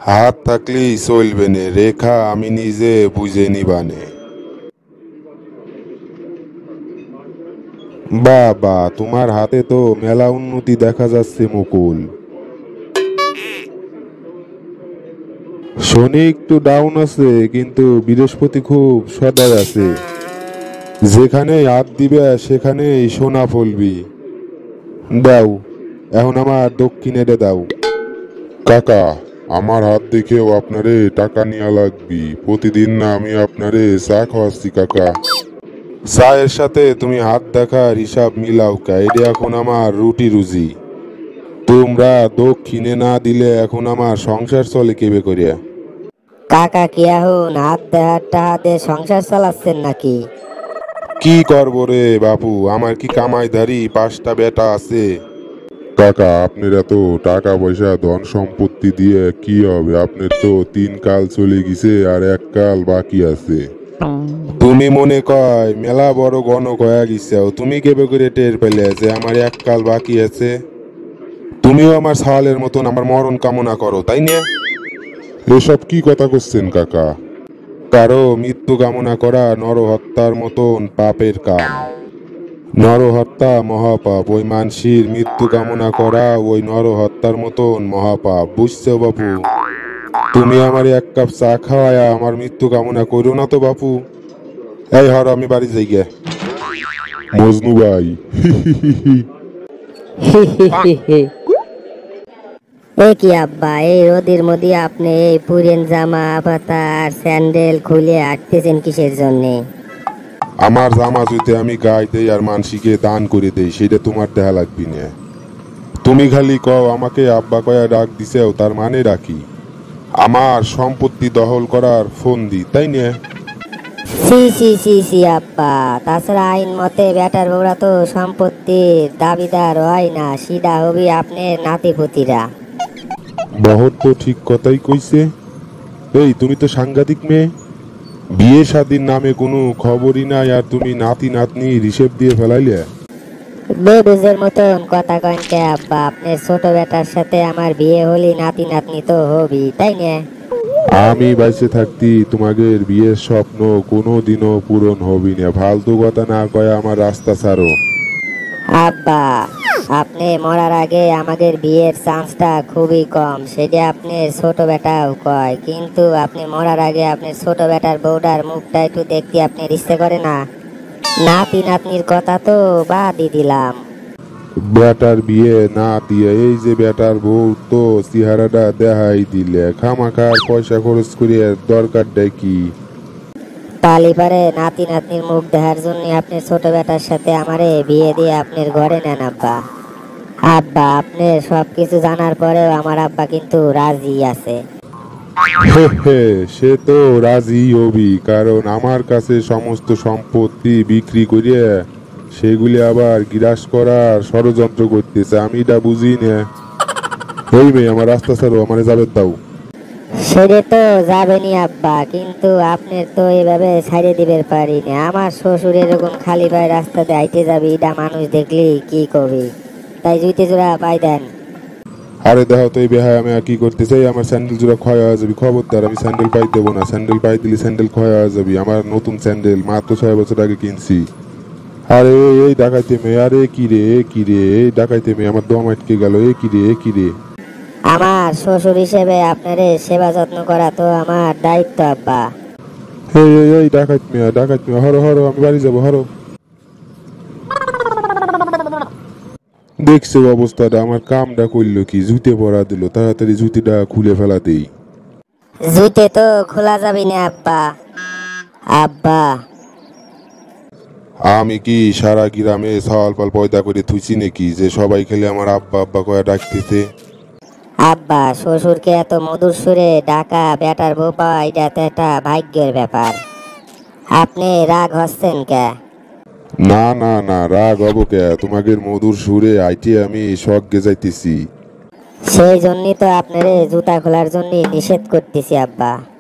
হাত থাকলেই চলবে নে, রেখা আমি নিজে বুঝে নিবানে। বাবা, তোমার হাতে তো মেলা উন্নতি দেখা যাচ্ছে মুকুল। শনি একটু ডাউন আছে, কিন্তু বৃহস্পতি খুব সদয় আছে। যেখানে হাত দিবে সেখানেই সোনা ফলবি। দাও, এখন আমার দক্ষিণে দাও। কাকা, আমার হাত দেখেও আপনারে টাকা নিয়া লাগবি। প্রতিদিন না আমি আপনারে চা খাওয়াচ্ছি কাকা। চায়ের সাথে তুমি হাত দেখার হিসাব মিলাও কা, এটা এখন আমার রুটি রুজি। তোমরা দক্ষিণে না দিলে এখন আমার সংসার চলে কেবে করিয়া? কাকা কি এখন হাত দেওয়ার টাকা দিয়ে সংসার চালাচ্ছেন নাকি? কি করবো রে বাপু, আমার কি কামাইধারী 5টা বেটা আছে? কাকা, আপনার এত টাকা পয়সা ধন সম্পত্তি দিয়ে কি হবে? আপনার তো 3 কাল চলে গেছে আর 1 কাল বাকি আছে। তুমি মনে কয় মেলা বড় গণক হয়ে গেছাও, তুমি কেবে করে টের পেলে যে আমার 1 কাল বাকি আছে? তুমিও আমার সাওয়ালের মতন আমার মরণ কামনা করো, তাই না? এসব কি কথা করছেন কাকা? কারো মৃত্যু কামনা করা নরহত্যার মতন পাপের কাম। নরহত্যা মহাপাপ, ওই মানসির মৃত্যু কামনা করা ওই নরহত্যার মতন মহাপাপ, বুঝছো বাপু? তুমি আমার 1 কাপ চা খাওয়ায়া আমার মৃত্যু কামনা করো না তো বাপু। এই হর, আমি বাড়ি যাই গে। মজনু ভাই। এ কি আব্বা, এই রোদের মধ্যে আপনি এই পুরেন জামা পাতা আর স্যান্ডেল খুলে হাঁটতেছেন কিসের জন্যে? আমার জামা যদি আমি গায়ে দেই আর মানসিকে দান করে দেই, সেটা তোমার দেখা লাগবি না। তুমি খালি কও আমাকে আব্বা কয়া ডাক দিছেও, তার মানে রাখি আমার সম্পত্তি দখল করার ফোন দি, তাই না? সি সি সি সি আব্বা, তাছাড়া আইন মতে বেটার বউরা তো সম্পত্তির দাবিদার হয় না, সিধা হবি আপনার নাতিপুতিরা। বহর তো ঠিক কথাই কইছে। এই তুমি তো সাংঘাতিক মেয়ে। বিয়ে শাদীর নামে কোনো খবরই নাই, আর তুমি নাতি নাতনি হিসেব দিয়ে ফেলাইলে। বেবুজের মতন কথা কন কে আব্বা, আপনার ছোট বেটার সাথে আমার বিয়ে হলি নাতি নাতনি তো হবি, তাই না? আমি বাইসে থাকতি তোমাদের বিয়ের স্বপ্ন কোনো দিনও পূরণ হবি না। ফালতু কথা না কয়ে আমার রাস্তা ছাড়ো। আব্বা, আপনি মরার আগে আমাদের বিয়ের চান্সটা খুবই কম, সেটা আপনার ছোট বেটাও কয়, কিন্তু আপনি মরার আগে আপনার ছোট বেটার বউটার মুখটা একটু দেখতে আপনার ইচ্ছে করে না? নাতি নাতনির কথা তো বাদই দিলাম। বেটার বিয়ে না দিয়ে এই যে বেটার বউ তো চেহারাটা দেখাই দিলে, খামাখার পয়সা খরচ করিয়ে দরকারটা কি? তালি পারে নাতি নাতনির মুখ দেখার জন্য আপনার ছোট বেটার সাথে আমারে বিয়ে দিয়ে আপনার ঘরে নেন আব্বা। আব্বা, আপনার সবকিছু জানার পরেও আমার আব্বা কিন্তু রাজি আছে। হে হে, সে তো রাজি হবি, কারণ আমার কাছে সমস্ত সম্পত্তি বিক্রি করিয়ে সেগুলি আবার গ্রাস করার ষড়যন্ত্র করতেছে। আমি এটা বুঝি না। এই মেয়ে, আমার রাস্তা ছাড়ো, আমার যাবে দাও। সেটা তো যাবেনি আব্বা, কিন্তু আপনার তো এভাবে ছাড়ে দিবের পারি না। আমার শ্বশুর এরকম খালি পায়ে রাস্তাতে হাইটে যাবে, এটা মানুষ দেখলি কি করবি? তাই জুইতে জোড়া পাই দেন। আরে দেখো তো, এই বেহায় আমি আর কি করতে চাই? আমার স্যান্ডেল জোড়া ক্ষয় হয়ে যাবি, খবরদার। আমি স্যান্ডেল পাই দেবো না। স্যান্ডেল পাই দিলে স্যান্ডেল ক্ষয় হয়ে যাবি। আমার নতুন স্যান্ডেল মাত্র 6 বছর আগে কিনছি। আরে এই ডাকাইতে মেয়ে, আরে কি রে, কি রে, এই ডাকাইতে মেয়ে আমার দম আটকে গেল। এ কি রে, এ কি রে? আমার শ্বশুর হিসেবে আপনারে সেবা যত্ন করা তো আমার দায়িত্ব আব্বা। এই এই এই ডাকাইত মেয়ে, ডাকাইত মেয়ে, হরো হরো, আমি বাড়ি যাবো, হরো। দেখছো অবস্থাটা, আমার কামটা করলো কি? জুতে পরা দিল, তাড়াতাড়ি জুতিটা খুলে ফেলা দেই। জুতে তো খোলা যাবে না আব্বা। আব্বা, আমি কি সারা গ্রামে সওয়াল পাল পয়দা করে থুইছি নাকি যে সবাই খেলে আমার আব্বা আব্বা কয়া ডাকতেছে? আব্বা, শ্বশুরকে এত মধুর সুরে ডাকা বেটার বউ পাওয়া এটা তো একটা ভাগ্যের ব্যাপার। আপনি রাগ হচ্ছেন কে? না না না, রাগ হব কে? তোমাদের মধুর সুরে আইটি আমি স্বর্গে যাইতেছি। সেই জন্যই তো আপনারে জুতা খোলার জন্য নিষেধ করতেছি আব্বা।